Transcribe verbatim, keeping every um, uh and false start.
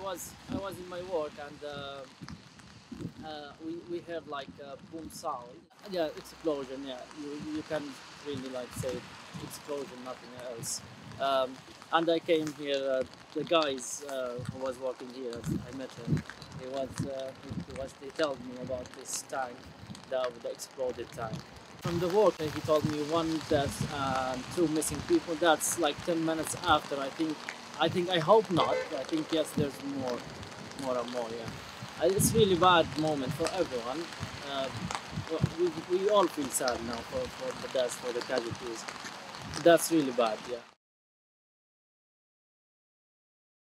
was I was in my work and uh, uh, we we heard like a boom sound. Yeah, explosion. Yeah, you you can really like say explosion, nothing else. Um, and I came here. Uh, the guys uh, who was working here, I met him. He was uh, he, he was he told me about this tank, the the exploded tank. From the work, he told me one death and two missing people. That's like ten minutes after. I think. I think. I hope not. I think yes. There's more, more and more. Yeah. Uh, It's really bad moment for everyone. Uh, we, we all feel sad now for, for the deaths, for the casualties. That's really bad. Yeah.